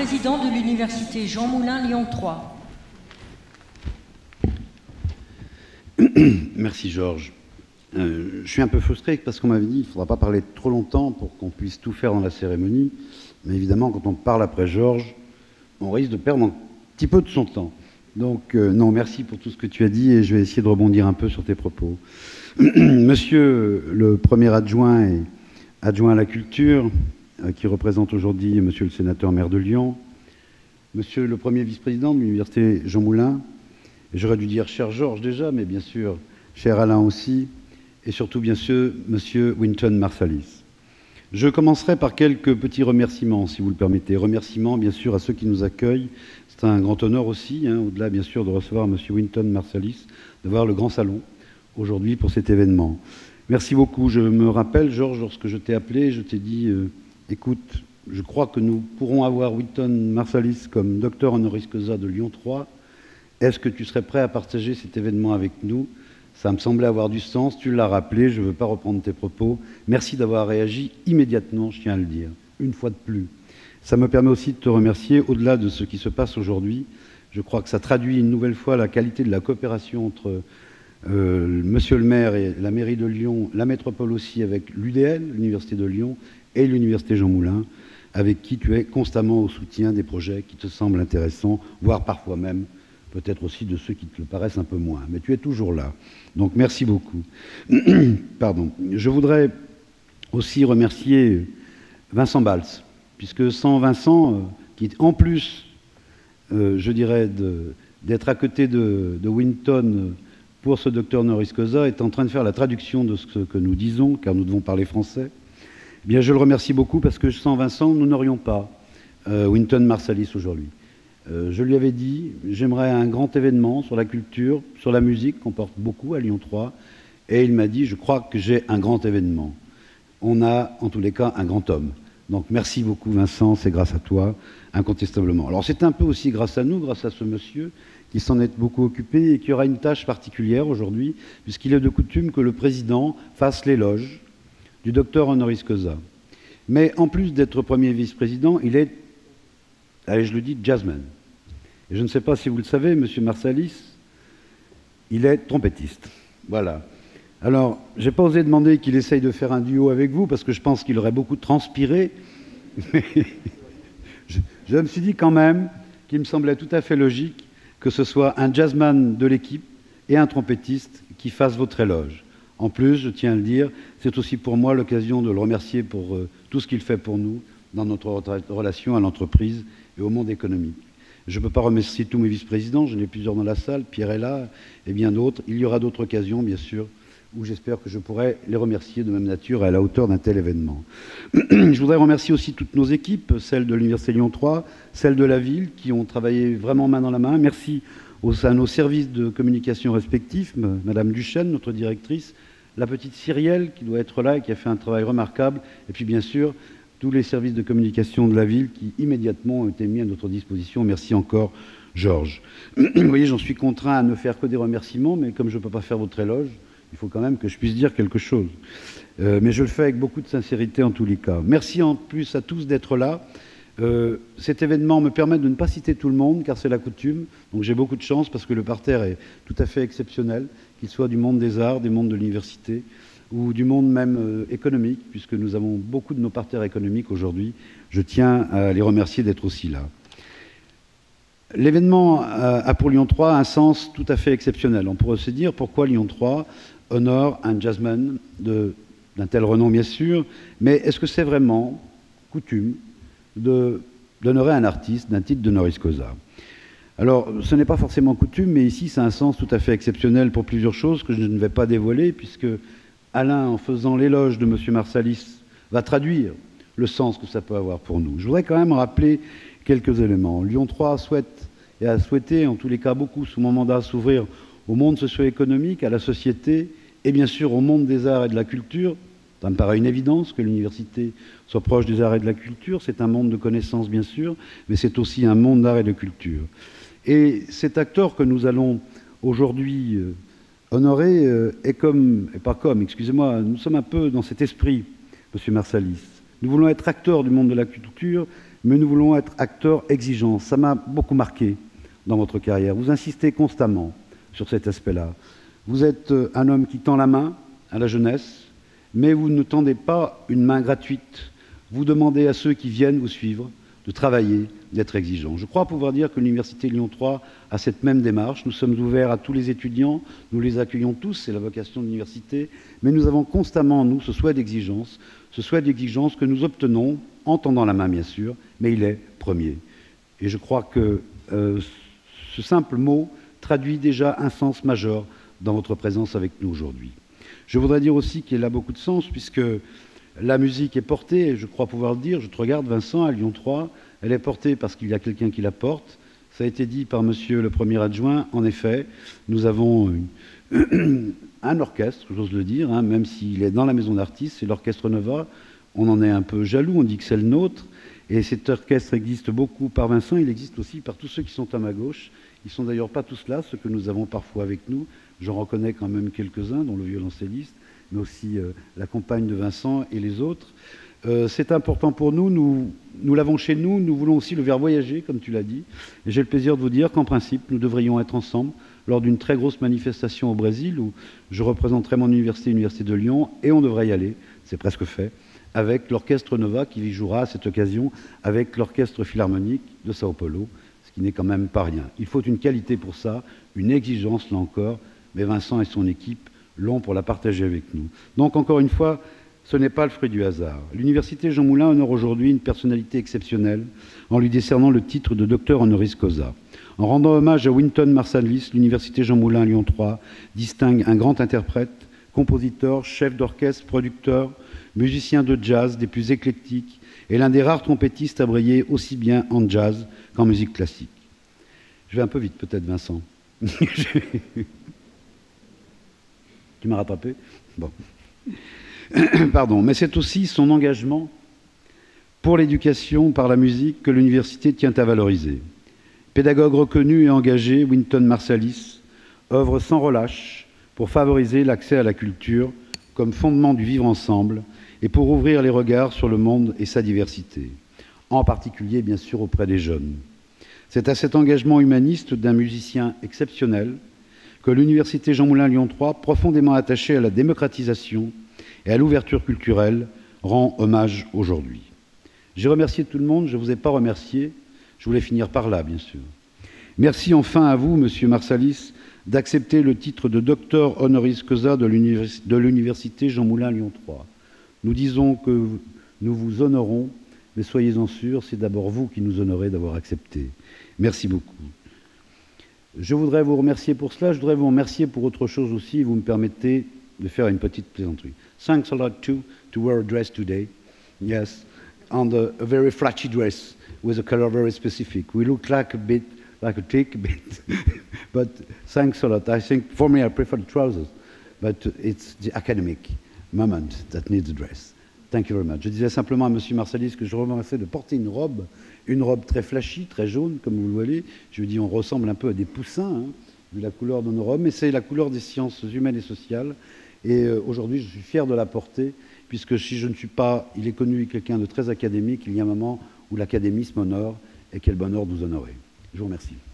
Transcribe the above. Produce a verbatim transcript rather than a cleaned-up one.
président de l'université Jean Moulin Lyon trois. Merci Georges. Euh, je suis un peu frustré parce qu'on m'avait dit qu'il ne faudra pas parler trop longtemps pour qu'on puisse tout faire dans la cérémonie. Mais évidemment, quand on parle après Georges, on risque de perdre un petit peu de son temps. Donc, euh, non, merci pour tout ce que tu as dit et je vais essayer de rebondir un peu sur tes propos. Monsieur le premier adjoint et adjoint à la culture, euh, qui représente aujourd'hui monsieur le sénateur maire de Lyon, monsieur le premier vice-président de l'université Jean Moulin, et j'aurais dû dire cher Georges déjà, mais bien sûr, cher Alain aussi, et surtout bien sûr monsieur Winton Marsalis. Je commencerai par quelques petits remerciements, si vous le permettez. Remerciements, bien sûr, à ceux qui nous accueillent. C'est un grand honneur aussi, hein, au-delà, bien sûr, de recevoir M. Winton Marsalis, de voir le grand salon aujourd'hui pour cet événement. Merci beaucoup. Je me rappelle, Georges, lorsque je t'ai appelé, je t'ai dit, euh, écoute, je crois que nous pourrons avoir Winton Marsalis comme docteur honoris causa de Lyon trois. Est-ce que tu serais prêt à partager cet événement avec nous ? Ça me semblait avoir du sens, tu l'as rappelé, je ne veux pas reprendre tes propos. Merci d'avoir réagi immédiatement, je tiens à le dire, une fois de plus. Ça me permet aussi de te remercier, au-delà de ce qui se passe aujourd'hui. Je crois que ça traduit une nouvelle fois la qualité de la coopération entre euh, monsieur le maire et la mairie de Lyon, la métropole aussi avec l'U D L, l'Université de Lyon, et l'Université Jean Moulin, avec qui tu es constamment au soutien des projets qui te semblent intéressants, voire parfois même peut-être aussi de ceux qui te le paraissent un peu moins. Mais tu es toujours là. Donc merci beaucoup. Pardon. Je voudrais aussi remercier Vincent Bals, puisque sans Vincent, euh, qui en plus, euh, je dirais, d'être à côté de, de Winton pour ce docteur honoris causa, est en train de faire la traduction de ce que nous disons, car nous devons parler français. Eh bien, je le remercie beaucoup parce que sans Vincent, nous n'aurions pas euh, Winton Marsalis aujourd'hui. Euh, je lui avais dit, j'aimerais un grand événement sur la culture, sur la musique, qu'on porte beaucoup à Lyon trois, et il m'a dit, je crois que j'ai un grand événement. On a, en tous les cas, un grand homme. Donc merci beaucoup Vincent, c'est grâce à toi, incontestablement. Alors c'est un peu aussi grâce à nous, grâce à ce monsieur, qui s'en est beaucoup occupé et qui aura une tâche particulière aujourd'hui, puisqu'il est de coutume que le président fasse l'éloge du docteur honoris causa. Mais en plus d'être premier vice-président, il est, allez, je le dis, jazzman. Et je ne sais pas si vous le savez, M. Marsalis, il est trompettiste. Voilà. Alors, je n'ai pas osé demander qu'il essaye de faire un duo avec vous, parce que je pense qu'il aurait beaucoup transpiré. Mais je, je me suis dit quand même qu'il me semblait tout à fait logique que ce soit un jazzman de l'équipe et un trompettiste qui fassent votre éloge. En plus, je tiens à le dire, c'est aussi pour moi l'occasion de le remercier pour euh, tout ce qu'il fait pour nous dans notre relation à l'entreprise et au monde économique. Je ne peux pas remercier tous mes vice-présidents, j'en ai plusieurs dans la salle, Pierre est là, et bien d'autres. Il y aura d'autres occasions, bien sûr, où j'espère que je pourrai les remercier de même nature et à la hauteur d'un tel événement. Je voudrais remercier aussi toutes nos équipes, celles de l'Université Lyon trois, celles de la ville, qui ont travaillé vraiment main dans la main. Merci aux, à nos services de communication respectifs, Madame Duchesne, notre directrice, la petite Cyrielle, qui doit être là et qui a fait un travail remarquable, et puis bien sûr, tous les services de communication de la ville qui immédiatement ont été mis à notre disposition. Merci encore, Georges. Vous voyez, j'en suis contraint à ne faire que des remerciements, mais comme je ne peux pas faire votre éloge, il faut quand même que je puisse dire quelque chose. Euh, mais je le fais avec beaucoup de sincérité en tous les cas. Merci en plus à tous d'être là. Euh, cet événement me permet de ne pas citer tout le monde, car c'est la coutume. Donc j'ai beaucoup de chance parce que le parterre est tout à fait exceptionnel, qu'il soit du monde des arts, du monde de l'université, ou du monde même euh, économique, puisque nous avons beaucoup de nos partenaires économiques aujourd'hui. Je tiens à les remercier d'être aussi là. L'événement a pour Lyon trois un sens tout à fait exceptionnel. On pourrait se dire pourquoi Lyon trois honore un jazzman d'un tel renom, bien sûr, mais est-ce que c'est vraiment coutume d'honorer un artiste d'un titre d'honoris causa? Alors, ce n'est pas forcément coutume, mais ici, c'est un sens tout à fait exceptionnel pour plusieurs choses que je ne vais pas dévoiler, puisque Alain, en faisant l'éloge de M. Marsalis, va traduire le sens que ça peut avoir pour nous. Je voudrais quand même rappeler quelques éléments. Lyon trois souhaite et a souhaité, en tous les cas beaucoup, sous mon mandat, s'ouvrir au monde socio-économique, à la société et bien sûr au monde des arts et de la culture. Ça me paraît une évidence que l'université soit proche des arts et de la culture. C'est un monde de connaissances, bien sûr, mais c'est aussi un monde d'art et de culture. Et cet acteur que nous allons aujourd'hui euh, honorer euh, est comme, et pas comme, excusez-moi, nous sommes un peu dans cet esprit, M. Marsalis. Nous voulons être acteurs du monde de la culture, mais nous voulons être acteurs exigeants. Ça m'a beaucoup marqué dans votre carrière. Vous insistez constamment sur cet aspect-là. Vous êtes un homme qui tend la main à la jeunesse, mais vous ne tendez pas une main gratuite. Vous demandez à ceux qui viennent vous suivre de travailler, d'être exigeants. Je crois pouvoir dire que l'Université Lyon trois a cette même démarche. Nous sommes ouverts à tous les étudiants, nous les accueillons tous, c'est la vocation de l'université, mais nous avons constamment, nous, ce souhait d'exigence, ce souhait d'exigence que nous obtenons en tendant la main, bien sûr, mais il est premier. Et je crois que euh, ce simple mot traduit déjà un sens majeur dans votre présence avec nous aujourd'hui. Je voudrais dire aussi qu'il a beaucoup de sens, puisque la musique est portée, et je crois pouvoir le dire, je te regarde Vincent, à Lyon trois, elle est portée parce qu'il y a quelqu'un qui la porte. Ça a été dit par monsieur le premier adjoint, en effet, nous avons une, un orchestre, j'ose le dire, hein, même s'il est dans la maison d'artistes, c'est l'Orchestre Nova, on en est un peu jaloux, on dit que c'est le nôtre, et cet orchestre existe beaucoup par Vincent, il existe aussi par tous ceux qui sont à ma gauche. Ils ne sont d'ailleurs pas tous là, ceux que nous avons parfois avec nous, j'en reconnais quand même quelques-uns, dont le violoncelliste, mais aussi euh, la compagne de Vincent et les autres. Euh, c'est important pour nous, nous, nous l'avons chez nous, nous voulons aussi le faire voyager, comme tu l'as dit, et j'ai le plaisir de vous dire qu'en principe, nous devrions être ensemble lors d'une très grosse manifestation au Brésil, où je représenterai mon université, l'Université de Lyon, et on devrait y aller, c'est presque fait, avec l'Orchestre Nova qui y jouera à cette occasion, avec l'Orchestre Philharmonique de Sao Paulo, ce qui n'est quand même pas rien. Il faut une qualité pour ça, une exigence là encore, mais Vincent et son équipe l'ont pour la partager avec nous. Donc encore une fois, ce n'est pas le fruit du hasard. L'Université Jean Moulin honore aujourd'hui une personnalité exceptionnelle en lui décernant le titre de docteur honoris causa. En rendant hommage à Wynton Marsalis, l'Université Jean Moulin Lyon trois distingue un grand interprète, compositeur, chef d'orchestre, producteur, musicien de jazz des plus éclectiques et l'un des rares trompettistes à briller aussi bien en jazz qu'en musique classique. Je vais un peu vite peut-être, Vincent. Tu m'as rattrapé? Bon. Pardon, mais c'est aussi son engagement pour l'éducation par la musique que l'université tient à valoriser. Pédagogue reconnu et engagé, Wynton Marsalis œuvre sans relâche pour favoriser l'accès à la culture comme fondement du vivre ensemble et pour ouvrir les regards sur le monde et sa diversité, en particulier bien sûr auprès des jeunes. C'est à cet engagement humaniste d'un musicien exceptionnel que l'Université Jean Moulin Lyon trois, profondément attachée à la démocratisation et à l'ouverture culturelle, rend hommage aujourd'hui. J'ai remercié tout le monde, je ne vous ai pas remercié, je voulais finir par là, bien sûr. Merci enfin à vous, Monsieur Marsalis, d'accepter le titre de docteur honoris causa de l'Université Jean Moulin Lyon trois. Nous disons que nous vous honorons, mais soyez-en sûrs, c'est d'abord vous qui nous honorez d'avoir accepté. Merci beaucoup. Je voudrais vous remercier pour cela, je voudrais vous remercier pour autre chose aussi, vous me permettez de faire une petite plaisanterie. Thanks a lot too to wear a dress today. Yes, and a, a very flashy dress with a color very specific. We look like a bit, like a trick a bit, but thanks a lot. I think for me I prefer the trousers, but it's the academic moment that needs a dress. Thank you very much. Je disais simplement à M. Marsalis que je remercie de porter une robe, une robe très flashy, très jaune, comme vous le voyez. Je lui dis, on ressemble un peu à des poussins, hein, vu la couleur de nos robes, mais c'est la couleur des sciences humaines et sociales. Et euh, aujourd'hui, je suis fier de la porter, puisque si je ne suis pas, il est connu quelqu'un de très académique, il y a un moment où l'académisme honore, et quel bonheur de vous honorer. Je vous remercie.